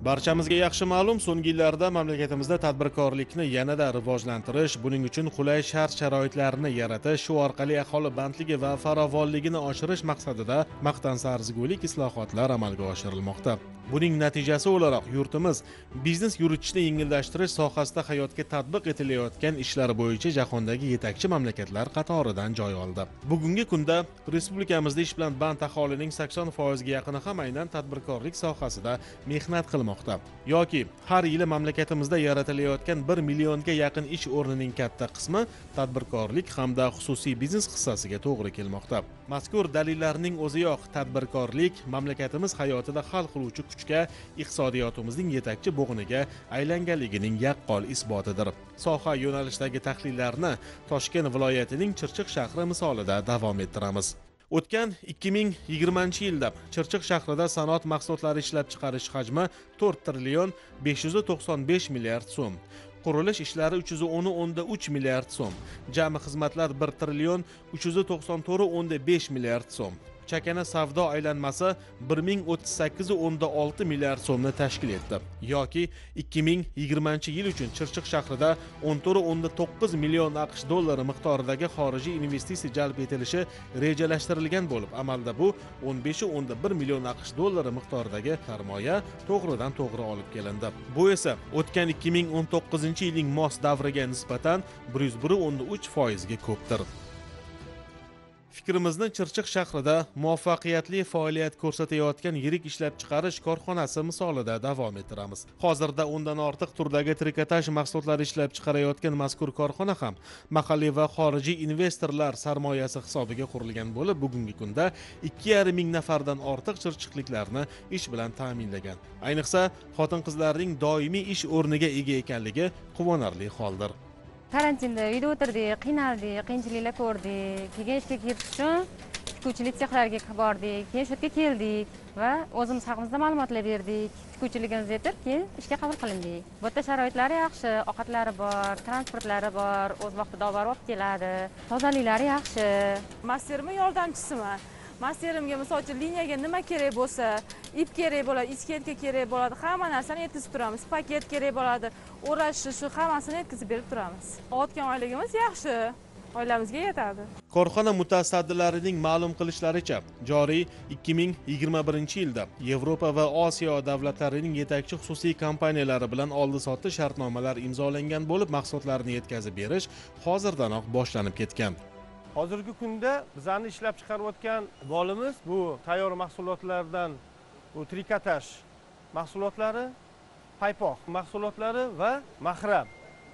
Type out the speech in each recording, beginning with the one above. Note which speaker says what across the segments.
Speaker 1: Barchamizga yaxshi ma'lum, so'nggi yillarda mamlakatimizda tadbirkorlikni yanada rivojlantirish, buning uchun qulay shart-sharoitlarni yaratish, shu orqali aholi bandligi va farovonligini oshirish maqsadida maqtansa arzigulik islohotlar amalga oshirilmoqda. Buning natijasi o'laroq yurtimiz biznes yuritishni yengillashtirish sohasida hayotga tatbiq etilayotgan ishlar bo'yicha jahondagi yetakchi mamlakatlar qatoridan joy oldi. Bugungi kunda respublikamizda ish bilan band aholining 80% ga yaqini ham aynan tadbirkorlik sohasida mehnat qilmoqda. Yoki har yili mamlakatimizda yaratilayotgan 1 millionga yaqin ish o'rnining katta qismi tadbirkorlik hamda xususiy biznes hissasiga to'g'ri kelmoqda. Mazkur dalillarning o'ziyoq tadbirkorlik mamlakatimiz hayotida hal qiluvchi kuchga, iqtisodiyotimizning yetakchi bo'g'iniga aylanganligining yaqqol isbotidir. Soha yo'nalishdagi tahlillarni Toshkent viloyatining Chirchiq shahri misolida davom ettiramiz. O'tgan 2020-yilda Chirchiq shahrida sanoat mahsulotlari ishlab chiqarish hajmi 4 trillion 595 milliard so'm. Qurilish ishlari 310.3 milliard so'm. Jami xizmatlar 1 trillion 394.5 milliard so'm. Chakana savdo aylanmasi 1038.6 milliard so'mni tashkil etdi. Yoki 2020-yil uchun Chirchiq shahrida 14.9 million AQSh dollari miqdoridagi xorijiy investitsiya jalb etilishi rejalashtirilgan bo'lib, amalda bu 15.1 million AQSh dollari miqdoridagi sarmoya to'g'ridan to'g'ri olib kelindi. Bu esa o'tgan 2019-yilning mos davriga nisbatan 101.3% ga ko'pdir. Fikrimizni Chirchiq shahrida muvaffaqiyatli faoliyat ko'rsatayotgan yirik ishlab chiqarish korxonasi misolida davom ettiramiz. Hozirda undan ortiq turdagi trikotaj mahsulotlari ishlab chiqarayotgan mazkur korxona ham mahalliy va xorijiy investorlar sarmoyasi hisobiga qurilgan bo'lib, bugungi kunda 2,5 ming nafardan ortiq chirchiqliklarni ish bilan ta'minlagan. Ayniqsa, xotin-qizlarning doimiy ish o'rniga ega ekanligi quvonarli holdir.
Speaker 2: Karantinda uyda o'tirdik, qiynaldik, qiyinchiliklar ko'rdik. Keyin ishga kirish uchun tikuvchilik sexlariga bordik, keyin shu yerga keldik va o'zimiz haqimizda ma'lumotlar berdik. Tikuvchiligimizni aytib, keyin ishga qabul qilindik. Bu yerda sharoitlari yaxshi, ovqatlari bor, transportlari bor, o'z vaqtida olib borib keladi. Tozaliklari yaxshi.
Speaker 3: Mastermi yordamchisiman. Masterimga misol uchun liniyaga nima kerak bo'lsa, ip kerak bo'ladi, iskentga kerak bo'ladi, hamma narsani yetkazib turamiz. Paket kerak bo'ladi, o'rashi shu hammasini yetkazib berib turamiz. Olayotgan oyligimiz yaxshi, oilamizga yetadi.
Speaker 1: Korxona mutasaddilarining ma'lum qilishlaricha, joriy 2021-yilda Yevropa va Osiyo davlatlarining yetakchi xususiy kompaniyalari bilan oldi-sotdi shartnomalar imzolangan bo'lib, mahsulotlarni yetkazib berish hozirdanoq boshlanib ketgan.
Speaker 4: Hozirgi kunda bizlarni ishlab chiqarayotgan bolimiz bu tayyor mahsulotlardan bu trikotaj mahsulotlari, paypoq mahsulotlari va mahram,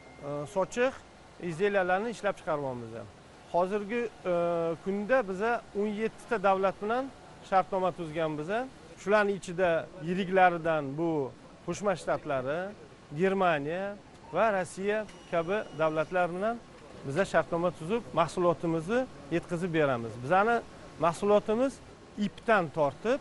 Speaker 4: sochiq izdeliyalarini ishlab chiqaryapmiz. Hozirgi kunda biza 17 ta davlat bilan shartnoma tuzganmiz. Shularning ichida yiriklaridan bu Qo'shma Shtatlari, Germaniya va Rossiya kabi davlatlar bilan biza shartnoma tuzib, mahsulotimizni yetkazib beramiz. Bizning mahsulotimiz ipdan tortib,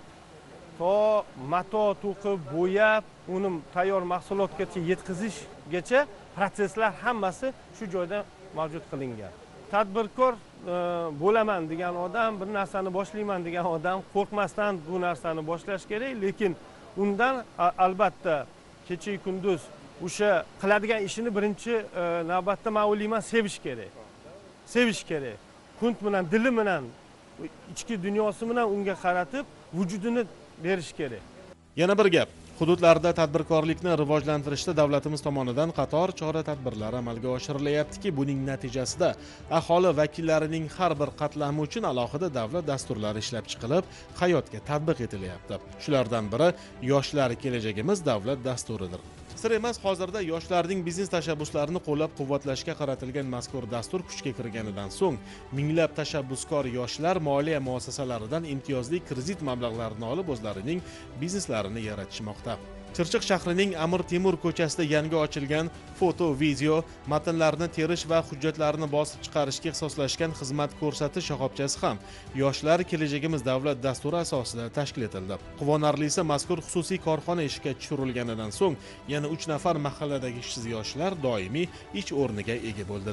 Speaker 4: to mato to'qib, bo'yab, uni tayyor mahsulotgacha yetkazishgacha proseslar hammasi shu joyda mavjud qilingan. Tadbirkor bo'laman degan odam, bir narsani boshlayman degan odam qo'rqmasdan bu narsani boshlash kerak, lekin undan albatta kecha kunduz o'sha qiladigan ishini birinchi navbatda ma'lumot sevish kerak. Sevish kerak. Qunt bilan, dili bilan, ichki dunyosi bilan unga qaratib, vujudini berish kerak.
Speaker 1: Yana bir gap, hududlarda tadbirkorlikni rivojlantirishda davlatimiz tomonidan qator chora-tadbirlar amalga oshirilyaptiki, buning natijasida aholi vakillarining har bir qatlami uchun alohida davlat dasturlari ishlab chiqilib, hayotga tatbiq etilyapti. Shulardan biri yoshlar kelajagimiz davlat dasturidir. Sir emas, hozirda yoshlarning biznes tashabbuslarini qo'llab-quvvatlashga qaratilgan mazkur dastur kuchga kirganidan so'ng minglab tashabbuskor yoshlar moliya muassasalaridan imtiyozli kredit mablag'larini olib o'zlarining bizneslarini yaratishmoqda. Chirchiq shahrining Amir Temur ko'chasida yangi ochilgan foto, video, matnlarni terish va hujjatlarni bosib chiqarishga ixtisoslashgan xizmat ko'rsatish shoxobchasi ham yoshlar kelajagimiz davlat dasturi asosida tashkil etildi. Quvonarlisi, mazkur xususiy korxona ishga tushirilganidan so'ng yana 3 nafar mahalladagi ishsiz yoshlar doimiy ish o'rniga ega bo'ldilar.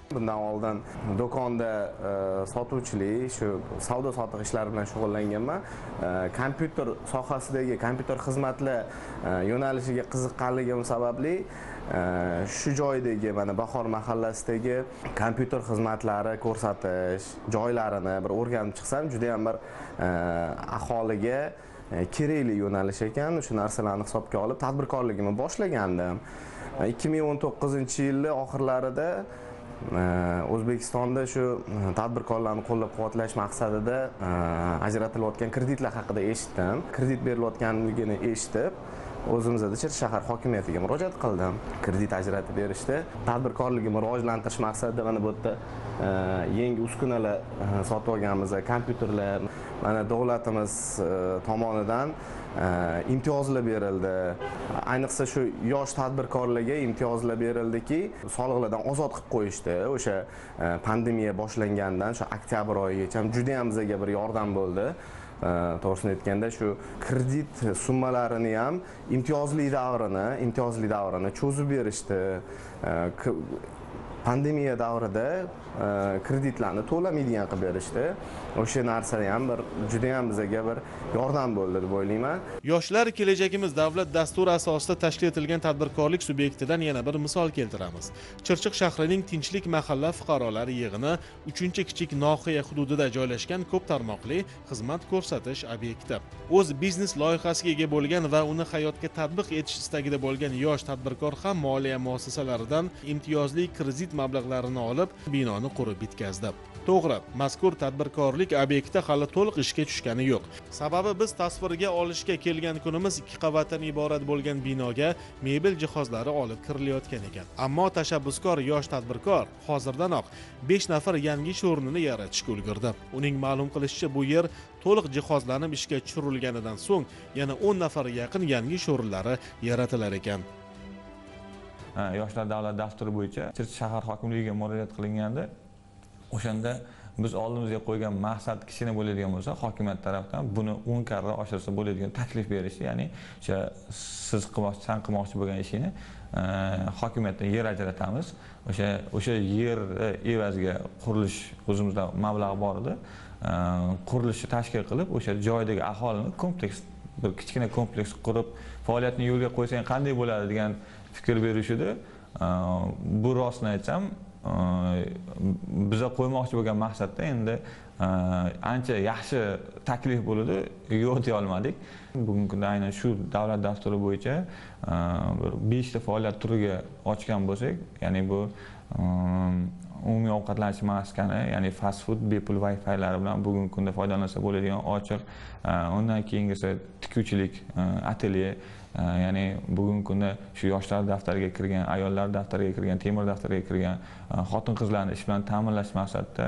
Speaker 5: Bundan oldin do'konda sotuvchilik, shu savdo sotiq ishlari bilan shug'ullanganman. Kompyuter sohasidagi kompyuter xizmatlar yo'nalishiga qiziqqanligim sababli shu joydagi mana Bahor mahallasidagi kompyuter xizmatlari ko'rsatish joylarini bir o'rganib chiqsam, juda ham bir aholiga kerakli yo'nalish ekan. Shu narsalarni hisobga olib tadbirkorligimni boshlagandim. 2019-yil oxirlarida O'zbekistonda shu tadbirkorlarni qo'llab-quvvatlash maqsadida ajratilayotgan kreditlar haqida eshitdim. Kredit berilayotganligini eshitib, o'zimizda Chirchiq shahar hokimiyatiga murojaat qildim. Kredit ajratib berishdi. Tadbirkorligimni rivojlantirish maqsadida mana bu yerda yangi uskunalar sotib olganmiz, kompyuterlar. Mana davlatimiz tomonidan imtiyozlar berildi. Ayniqsa shu yosh tadbirkorlarga imtiyozlar berildiki, soliqlardan ozod qilib qo'yishdi. O'sha pandemiya boshlangandan shu oktyabr oyigacha juda ham bizga bir yordam bo'ldi. To'g'risini aytganda shu kredit summalarini ham imtiyozli davrini cho'zib berishdi. Pandemiya davrida kreditlarni to'lamaydigan qilib berishdi. O'sha narsa ham bir juda ham bizga bir yordam bo'ldi deb o'ylayman.
Speaker 1: Yoshlar kelajagimiz davlat dasturi asosida tashkil etilgan tadbirkorlik subyektidan yana bir misol keltiramiz. Chirchiq shahrining Tinchlik mahalla fuqarolar yig'ini 3-kichik nohiya hududida joylashgan ko'p tarmoqli xizmat ko'rsatish obyekti. O'z biznes loyihasiga ega bo'lgan va uni hayotga tatbiq etish istagida bo'lgan yosh tadbirkor ham moliya muassasalaridan imtiyozli kredit mablag'larini olib, binoni qurib bitkazdi. To'g'ri, mazkur tadbirkorlik obyekti hali to'liq ishga tushgani yo'q. Sababi biz tasvirga olishga kelgan kunimiz 2 qavatdan iborat bo'lgan binoga mebel jihozlari olib kirilayotgan ekan. Ammo tashabbuskor yosh tadbirkor hozirdanoq 5 nafar yangi ish o'rnini yaratishga ulgurdi. Uning ma'lum qilishicha, bu yer to'liq jihozlanib ishga tushirilganidan so'ng yana 10 nafar yaqin yangi ish o'rinlari yaratilar ekan.
Speaker 6: Yoshlar davlat dasturi bo'yicha Chirchiq shahar hokimligiga murojaat qilinganda, o'shanda biz oldimizga qo'ygan maqsad kichkina bo'ladigan bo'lsa, hokimiyat tarafdan buni 10 karra oshirsa bo'ladigan taklif berishdi. Ya'ni o'sha siz qilmoqchi bo'lgan ishini hokimiyatdan yer ajratamiz. O'sha yer evaziga qurilish o'zimizda mablag' bor edi. Qurilishni tashkil qilib, o'sha joydagi aholini kompleks bir kichkina kompleks qurib, faoliyatni yo'lga qo'ysang qanday bo'ladi degan fikr berishdi. Bu rostini aytsam, biza qo'ymoqchi bo'lgan maqsadda endi ancha yaxshi taklif bo'ldi, yo'q deya olmadik. Bugungi kunda aynan shu davlat dasturi bo'yicha bir 5 ta faoliyat turiga ochgan bo'lsak, ya'ni bu umumiy ovqatlanish maskani, ya'ni fast food, bepul Wi-Fi lari bilan bugungi kunda foydalansa bo'ladigan ochiq, undan keyingisi tikuvchilik atelye, ya'ni bugungi kunda shu yoshlar daftariga kirgan, ayollar daftariga kirgan, temir daftariga kirgan xotin-qizlarni ish bilan ta'minlash maqsadida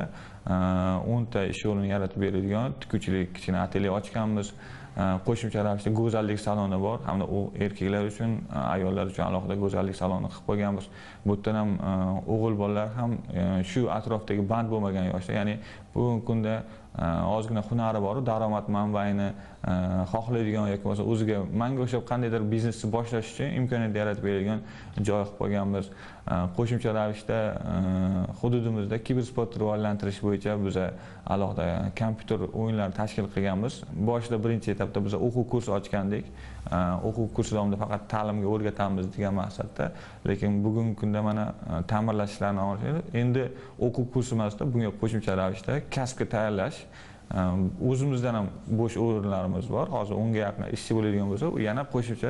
Speaker 6: 10 ta ish o'rnini yaratib beradigan tikuvchilik kichkina atelye ochganmiz. Qo'shimcha ravishda go'zallik saloni bor, hamda u erkaklar uchun, ayollar uchun alohida go'zallik saloni qilib qo'yganmiz. Bu yerdan ham o'g'il bolalar ham shu atrofdagi band bo'lmagan yoshlar, ya'ni bugungi kunda ozgina hunari bor, daromad manbaini xohlaydigan yoki bo'lmasa o'ziga manga o'xshab qandaydir biznesni boshlash uchun imkoniyat yaratib beradigan joy qilib qo'yganmiz. Qo'shimcha ravishda hududimizda kibersport rivojlantirish bo'yicha biz alohida kompyuter o'yinlari tashkil qilganmiz. Boshida birinchi etapda biz o'quv kursi ochgandik. O'quv kursi davomida faqat ta'limga o'rgatamiz degan maqsadda, lekin bugungi kunda mana ta'mirlash ishlarini olib, endi o'quv kursi emasda bunga qo'shimcha ravishda kasbga tayyorlash, o'zimizdan ham bo'sh o'rinlarimiz bor. Hozir 10 ga yaqin ishchi bo'ladigan bo'lsa, yana qo'shimcha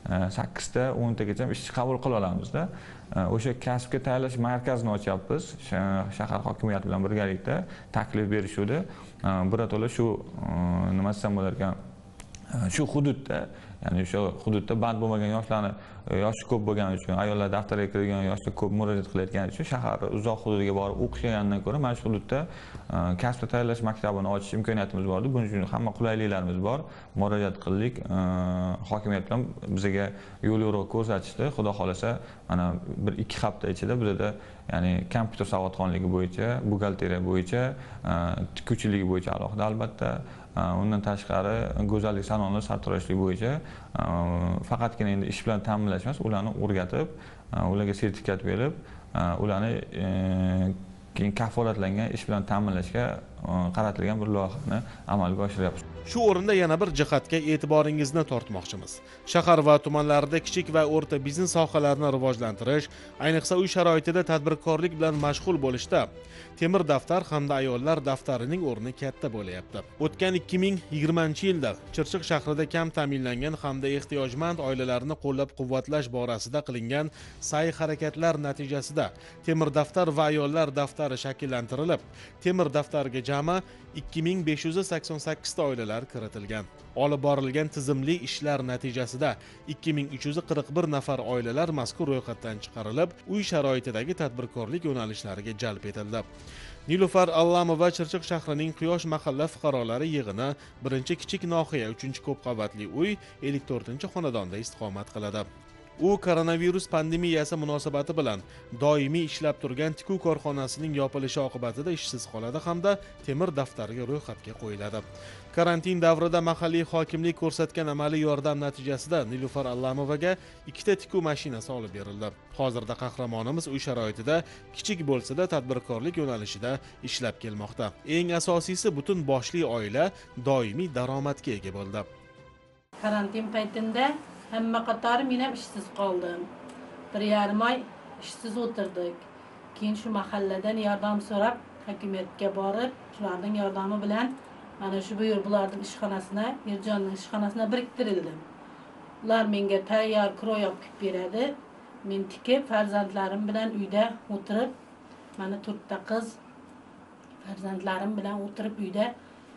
Speaker 6: 8 ta 10 tagacha ishchi qabul qila olamizda. O'sha kasbga tayyorlash markazini ochyapmiz. Shahar hokimiyati bilan birgalikda taklif berishdi. Birato'la shu nima desam bo'lar ekan, shu hududda, ya'ni shu hududda band bo'lmagan yoshlarni, yoshi ko'p bo'lgani uchun, ayollar daftariga kiradigan yoshlar ko'p murojaat qilayotgani uchun shahar uzoq hududiga borib o'qishgandan ko'ra mana shu hududda kasbga tayyorlash maktabini ochish imkoniyatimiz bor edi. Buning uchun hamma qulayliklarimiz bor. Murojaat qildik. Hokimiyat bilan bizga yo'l yo'riq ko'rsatishdi. Xudo xolasa mana 1-2 hafta ichida bizda ya'ni kompyuter savodxonligi bo'yicha, buxgalteriya bo'yicha, tikuvchiligi bo'yicha alohida albatta, undan tashqari go'zallik saloni sartaroshlik bo'yicha faqatgina endi ish bilan ta'minlash emas, ularni o'rgatib, ularga sertifikat berib, ularni keyin kafolatlangan ish bilan ta'minlashga qaratilgan bir loyihani amalga oshiryapmiz.
Speaker 1: Shu o'rinda yana bir jihatga e'tiboringizni tortmoqchimiz. Shahar va tumanlarda kichik va o'rta biznes sohalarini rivojlantirish, ayniqsa uy sharoitida tadbirkorlik bilan mashg'ul bo'lishda temir daftar hamda ayollar daftarining o'rni katta bo'layapti. O'tgan 2020-yilda Chirchiq shahrida kam ta'minlangan hamda ehtiyojmand oilalarni qo'llab-quvvatlash borasida qilingan sa'y-harakatlar natijasida temir daftar va ayollar daftari shakllantirilib, temir daftarga jami 2588 ta oilalar kiritilgan. Olib borilgan tizimli ishlar natijasida 2341 nafar oilalar mazkur ro'yxatdan chiqarilib, uy sharoitidagi tadbirkorlik yo'nalishlariga jalb etildi. Nilufar Allamova Chirchiq shahrining Quyosh mahalla fuqarolari yig'ini birinchi kichik nohiya 3-ko'p qavatli uy 54-xonadonda istiqomat qiladi. U koronavirus pandemiyasi munosabati bilan doimiy ishlab turgan tikuv korxonasining yopilishi oqibatida ishsiz qoladi hamda temir daftariga ro'yxatga qo'yiladi. Karantin davrida mahalliy hokimlik ko'rsatgan amaliy yordam natijasida Nilufar Allamovaga 2 ta tikuv mashinasi olib berildi. Hozirda qahramonimiz uy sharoitida kichik bo'lsa-da tadbirkorlik yo'nalishida ishlab kelmoqda. Eng asosiysi butun boshli oila doimiy daromadga ega bo'ldi.
Speaker 7: Karantin paytida hamma qatori men ham ishsiz qoldim. 1,5 oy ishsiz o'tirdik. Keyin shu mahalladan yordam so'rab hokimiyatga borib, shularning yordami bilan mana shu bularning ishxonasini, Yerjonning ishxonasini biriktirildim. Ular menga tayyor kroy olib beradi. Men tikib farzandlarim bilan uyda o'tirib, mana 4 ta qiz farzandlarim bilan o'tirib uyda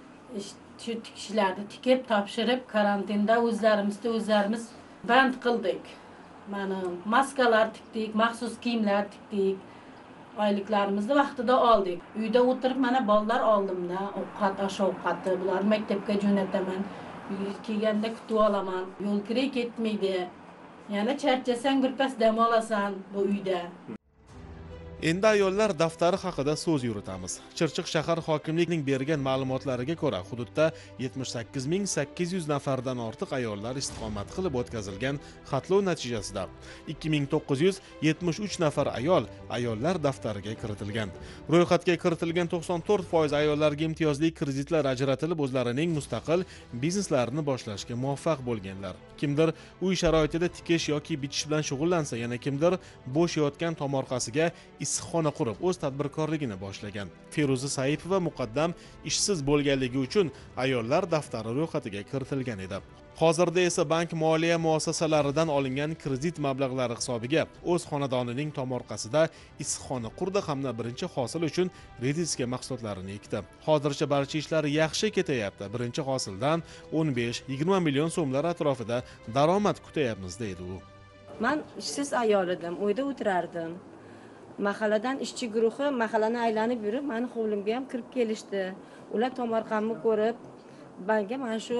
Speaker 7: shu tikishlarni tikib topshirib, karantinda o'zlarimiz band qildik. Mana maskalar tikdik, maxsus kiyimlar tikdik. Oyliklarimizni vaqtida oldik. Uyda o'tirib mana bolalar oldimda, ovqati, bular maktabga jo'nataman. Uyga kelganda kutib olaman. Yo'l kiray ketmaydi. Yana charchasang birpas dam olasan bu uyda.
Speaker 1: Endi ayollar daftari haqida so'z yuritamiz. Chirchiq shahar hokimligining bergan ma'lumotlariga ko'ra, hududda 78800 nafardan ortiq ayollar istiqomat qilib o'tkazilgan xatlov natijasida 2973 nafar ayollar daftariga kiritilgan. Ro'yxatga kiritilgan 94% ayollarga imtiyozli kreditlar ajratilib, o'zlarining mustaqil bizneslarini boshlashga muvaffaq bo'lganlar. Kimdir uy sharoitida tikish yoki bitish bilan shug'ullansa, yana kimdir bo'sh yotgan tomorqasiga issiqxona qurib o'z tadbirkorligini boshlagan. Feruza Saipova muqaddam ishsiz bo'lganligi uchun ayollar daftari ro'yxatiga kiritilgan edi. Hozirda esa bank moliya muassasalaridan olingan kredit mablag'lari hisobiga o'z xonadonining tomorqasida issiqxona qurdi hamda birinchi hosil uchun rediska mahsulotlarini ekdi. Hozircha barcha ishlar yaxshi ketyapti. Birinchi hosildan 15-20 million so'mlar atrofida daromad kutyapmiz deydi u.
Speaker 8: Men ishsiz ayol edim, uyda o'tirardim. Mahalladan ishchi guruhi mahallani aylanib yurib, meni hovlimga ham kirib kelishdi. Ular tomorqamni ko'rib, menga mana shu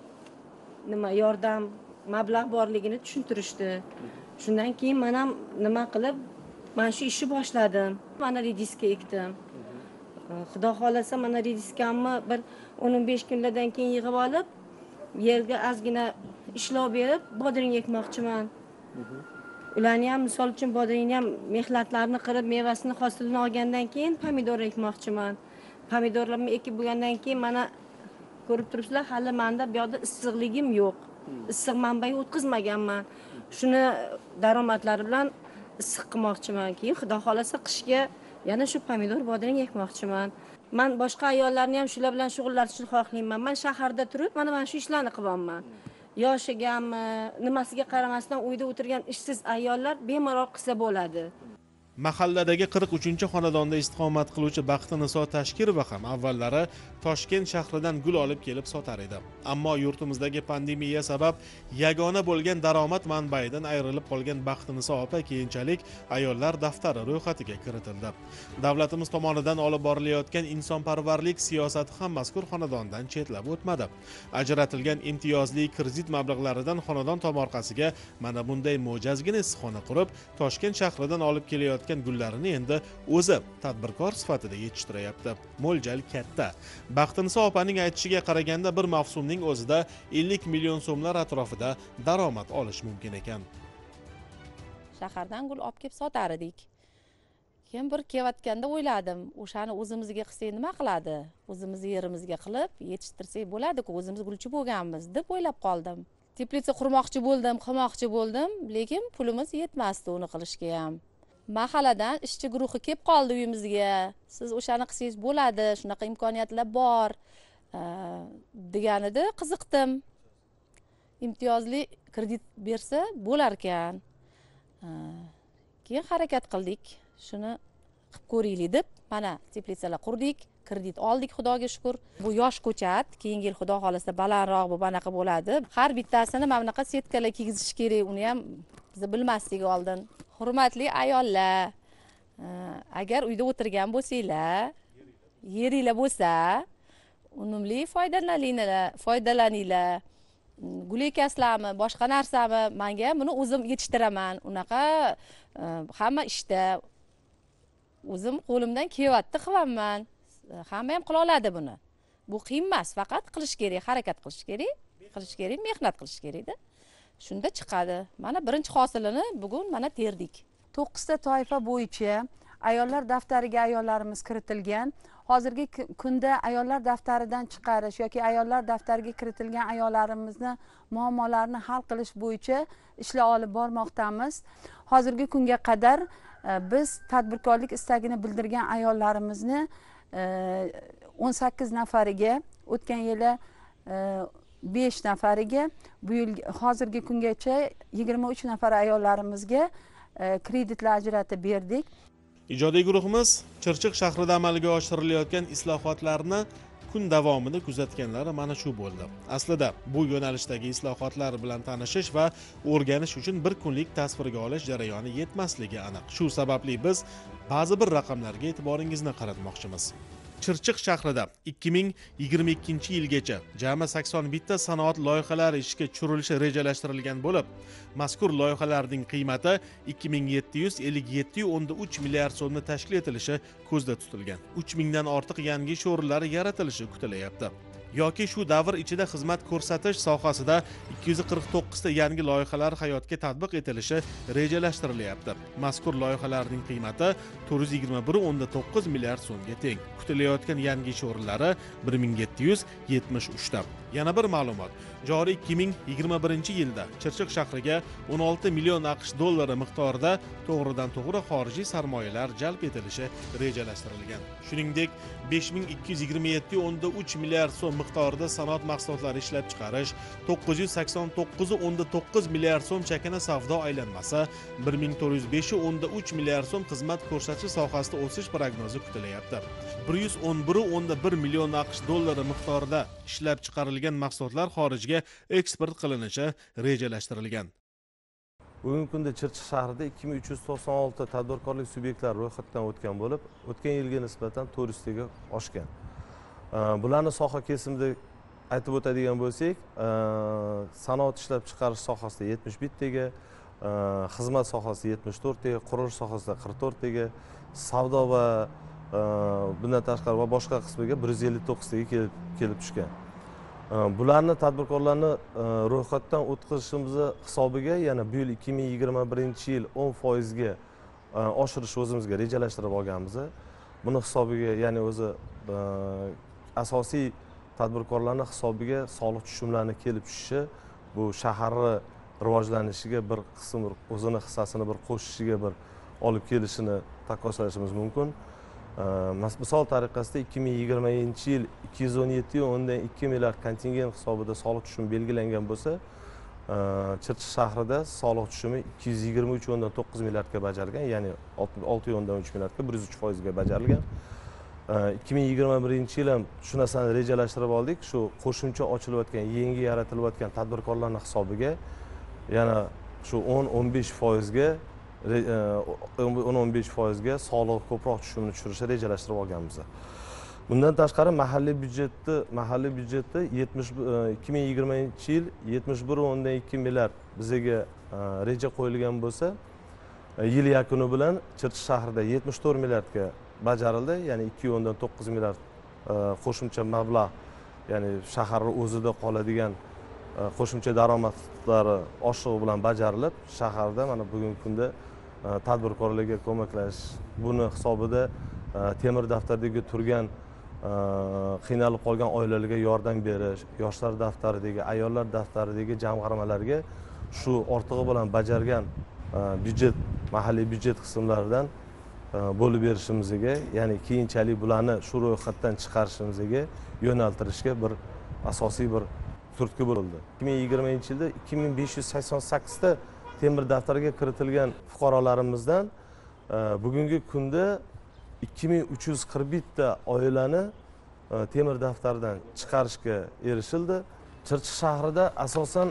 Speaker 8: yordam mablag' borligini tushuntirishdi. Shundan keyin men ham nima qilib, mana shu ishni boshladim. Mana rediska ekdim. Xudo xolasa mana rediskamni bir 15 kunlardan keyin yig'ib olib, yerga ozgina ishlov berib, bodring ekmoqchiman. Ularni ham misol uchun bodringni ham mehlatlarini qirib, mevasini hosilini olgandan keyin pomidor ekmoqchiman. Pomidorlarni ekib bo'lgandan keyin mana ko'rib turibsizlar, hali menda bu yerda issiqligim yo'q. Issiq manbai o'tkazmaganman. Shuni daromadlari bilan issiq qilmoqchiman. Keyin xudo xolasa qishga yana shu pomidor bodring ekmoqchiman. Men boshqa ayollarni ham shular bilan shug'ullanishni xohlayman. Men shaharda turib, mana shu ishlarni qilyapman. Yoshigami, nimasiga qaramasdan uyda o'tirgan ishsiz ayollar bemalol qilsa bo'ladi.
Speaker 1: Mahalladagi 43-xonadonda istiqomat qiluvchi Baxtiniso Tashkirova ham avvallari Toshkent shahridan gul olib kelib sotar edi. Ammo yurtimizdagi pandemiya sabab yagona bo'lgan daromad manbaidan ayrilib qolgan Baxtiniso opa keyinchalik ayollar daftari ro'yxatiga kiritildi. Davlatimiz tomonidan olib borilayotgan insonparvarlik siyosati ham mazkur xonadondan chetlab o'tmadi. Ajratilgan imtiyozli kredit mablag'laridan xonadon tomorqasiga mana bunday mo'jazgina issiqxona qurib, Toshkent shahridan olib kelayotgan gullarini endi o'zi tadbirkor sifatida yetishtirayapti. Mo'ljal katta. Baxtiniso opaning aytishiga qaraganda bir mavsumning o'zida 50 million so'mlar atrofida daromad olish mumkin ekan.
Speaker 9: Shahardan gul olib kelib sotar edik. Keyin bir kelayotganda o'yladim, o'shani o'zimizga qilsak nima qiladi? O'zimizni yerimizga qilib yetishtirsak bo'ladi-ku, o'zimiz gulchi bo'lganmiz deb o'ylab qoldim. Teplitsa qurmoqchi bo'ldim, lekin pulimiz yetmasdi uni qilishga ham. Mahalladan ishchi guruhi kelib qoldi uyimizga. Siz o'shani qilsangiz bo'ladi, shunaqa imkoniyatlar bor deganida qiziqdim. Imtiyozli kredit bersa bo'lar ekan. Keyin harakat qildik. Shuni qilib ko'raylik deb, mana teplitsalar qurdik, kredit oldik, Xudoga shukr. Bu yosh ko'chat, keyingi yil Xudo xolasa balandroq bu anaqa bo'ladi. Har bittasini mana bunaqa setkalar kiygizish kerak, uni ham biz bilmasdik oldin. Hurmatli ayollar, agar uyda o'tirgan bo'lsanglar, yeringlar bo'lsa, unumli foydalaninglar. Gul ekasizlarmi, boshqa narsami, menga buni o'zim yetishtiraman. Unaqa hamma ishda o'zim qo'limdan kelyapti qilaman. Hamma ham qila oladi buni. Bu qiyin emas, faqat qilish kerak, harakat qilish kerak, mehnat qilish kerak-da. Shunda chiqadi. Mana birinchi hosilini bugun mana terdik.
Speaker 10: 9 ta toifa bo'yicha ayollar daftariga ayollarimiz kiritilgan. Hozirgi kunda ayollar daftaridan chiqarish yoki ayollar daftariga kiritilgan ayollarimizni muammolarini hal qilish bo'yicha ishlar olib bormoqdamiz. Hozirgi kunga qadar biz tadbirkorlik istagini bildirgan ayollarimizni 18 nafariga, o'tgan yili 5 nafariga, bu yil hozirgi kungacha 23 nafar ayollarimizga kreditlar ajratib berdik.
Speaker 1: Ijodiy guruhimiz Chirchiq shahrida amalga oshirilayotgan islohotlarni kun davomida kuzatganlari mana shu bo'ldi. Aslida bu yo'nalishdagi islohotlar bilan tanishish va o'rganish uchun bir kunlik tasvirga olish jarayoni yetmasligi aniq. Shu sababli biz ba'zi bir raqamlarga e'tiboringizni qaratmoqchimiz. Chirchiq shahrida 2022-yilgacha jami 81 ta sanoat loyihalari ishga tushirilishi rejalashtirilgan bo'lib, mazkur loyihalarning qiymati 2757.3 milliard so'mni tashkil etilishi ko'zda tutilgan. 3000 dan ortiq yangi ish o'rinlari yaratilishi kutilyapti. Yoki shu davr ichida xizmat ko'rsatish sohasida 249 ta yangi loyihalar hayotga tatbiq etilishi rejalashtirilyapti. Mazkur loyihalarning qiymati 421.9 milliard so'mga teng. Kutilayotgan yangi ish o'rinlari 1773 ta. Yana bir ma'lumot. Joriy 2021-yilda Chirchiq shahriga 16 million AQSh dollari miqdorida to'g'ridan to'g'ri xorijiy sarmoyalar jalb etilishi rejalashtirilgan. Shuningdek, 5227.3 milliard so'm miqdorida sanoat mahsulotlari ishlab chiqarish, 989.9 milliard so'm chakana savdo aylanmasi, 1405.3 milliard so'm xizmat ko'rsatish sohasida o'sish prognozi kutilyapti. 111.1 million AQSh dollari miqdorida ishlab chiqarilgan mahsulotlar xorijga eksport qilinishi rejalashtirilgan.
Speaker 4: Bugungi kunda Chirchiq shahrida 2396 tadbirkorlik subyektlari ro'yxatdan o'tgan bo'lib, o'tgan yilga nisbatan 400 taga oshgan. Bularni soha kesimida aytib o'tadigan bo'lsak, sanoat ishlab chiqarish sohasida 71 taga, xizmat sohasida 74 taga, qurilish sohasida 44 taga, savdo va bundan tashqari va boshqa qismiga 159 taga kelib tushgan. Bularni tadbirkorlarni ro'yxatdan o'tkazishimiz hisobiga yana bu yil 2021-yil 10% ga oshirish o'zimizga rejalashtirib olganmiz. Buni hisobiga, ya'ni o'zi asosiy tadbirkorlarning hisobiga soliq tushumlarini kelib tushishi bu shaharni rivojlanishiga bir qism o'zini hissasini bir qo'shishiga bir olib kelishini taqqoslashimiz mumkin. Misol tariqasida 2020-yil 217.2 milliard kontingent hisobida soliq tushumi belgilangan bo'lsa, Chirchiq shahrida soliq tushumi 223.9 milliardga bajarilgan, ya'ni 6.3 milliardga 103% ga bajarilgan. 2021-yil ham shu narsani rejalashtirib oldik. Shu qo'shimcha ochilayotgan, yangi yaratilayotgan tadbirkorlarning hisobiga yana shu 10-15% ga 10-15% ga soliq ko'proq tushumni tushirishni rejalashtirib olganmiz. Bundan tashqari mahalliy byudjetda 2020-yil 71.2 milliard bizga reja qo'yilgan bo'lsa, yil yakuni bilan Chirchiq shahrida 74 milliardga bajarildi, ya'ni 2.9 milliard qo'shimcha mablag', ya'ni shaharning o'zida qoladigan qo'shimcha daromadlari oshig'i bilan bajarilib, shaharda mana bugungi kunda tadbirkorlarga ko'maklashish, buni hisobida temir daftardagi turgan qiynalib qolgan oilalarga yordam berish, yoshlar daftaridagi, ayollar daftaridagi jamg'armalarga shu ortig'i bilan bajargan byudjet, mahalliy byudjet qismlaridan bo'lib berishimizga, ya'ni keyinchalik bularni shu ro'yxatdan chiqarishimizga yo'naltirishga bir asosiy bir turtki bo'ldi. 2020-yilda 2588 ta temir daftarga kiritilgan fuqarolarimizdan bugungi kunda 2341 ta oilani temir daftardan chiqarishga erishildi. Chirchiq shahrida asosan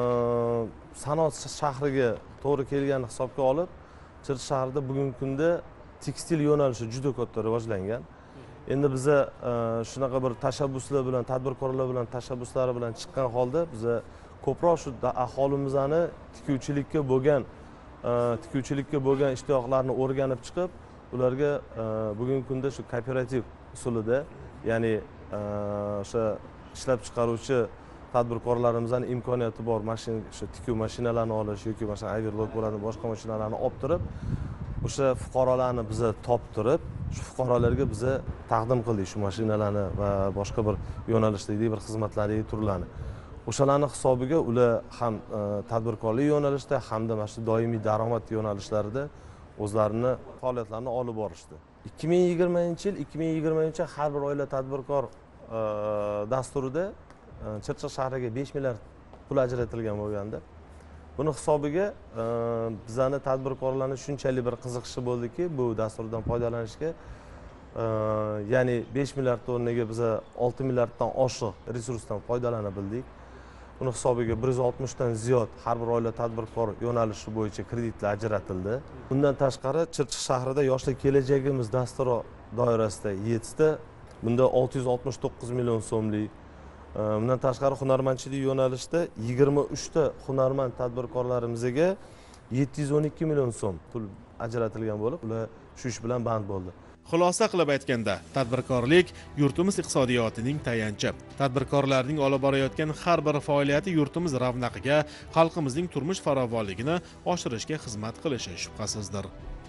Speaker 4: sanoat shahriga to'g'ri kelgan hisobga olib, Chirchiq shahrida bugungi kunda tekstil yo'nalishi juda katta rivojlangan. Endi biza shunaqa bir tashabbuslar bilan, tadbirkorlar bilan tashabbuslari bilan chiqqan holda biza ko'proq shu aholimizni tikuvchilikka bo'lgan ishtiyoqlarini o'rganib chiqib, ularga bugungi kunda shu kooperativ usulida, ya'ni o'sha ishlab chiqaruvchi tadbirkorlarimizning imkoniyati bor mashina, shu tikuv mashinalarini olish yoki masalan overload bo'ladi, boshqa mashinalarni olib turib, o'sha fuqarolarni biza toptirib, shu fuqarolarga biza taqdim qildik shu mashinalarni va boshqa bir yo'nalishdagi bir xizmatlardagi turlarni. O'shalarning hisobiga ular ham tadbirkorlik yo'nalishida hamda mana shu doimiy daromad yo'nalishlarida o'zlarini faoliyatlarini olib borishdi. 2020-yil 2020 har bir oila tadbirkor dasturida Chirchiq shahriga 5 milliard pul ajratilgan bo'lganda, buni hisobiga bizani tadbirkorlarni shunchalik bir qiziqishi bo'ldiki, bu dasturdan foydalanishga, ya'ni 5 milliard o'rniga biz 6 milliarddan oshiq resursdan foydalana bildik. Buni hisobiga 160 dan ziyod har bir oila tadbirkor yo'nalishi bo'yicha kreditlar ajratildi. Bundan tashqari Chirchiq shahrida yoshlar kelajagimiz dasturi doirasida 7 ta, bunda 669 million so'mlik, bundan tashqari hunarmandchilik yo'nalishida 23 ta hunarmand tadbirkorlarimizga 712 million so'm pul ajratilgan bo'lib, ular shu ish bilan band bo'ldi.
Speaker 1: Xulosa qilib aytganda, tadbirkorlik yurtimiz iqtisodiyotining tayanchi. Tadbirkorlarning olib borayotgan har bir faoliyati yurtimiz ravnaqiga, xalqimizning turmush farovonligini oshirishga xizmat qilishi shubhasizdir.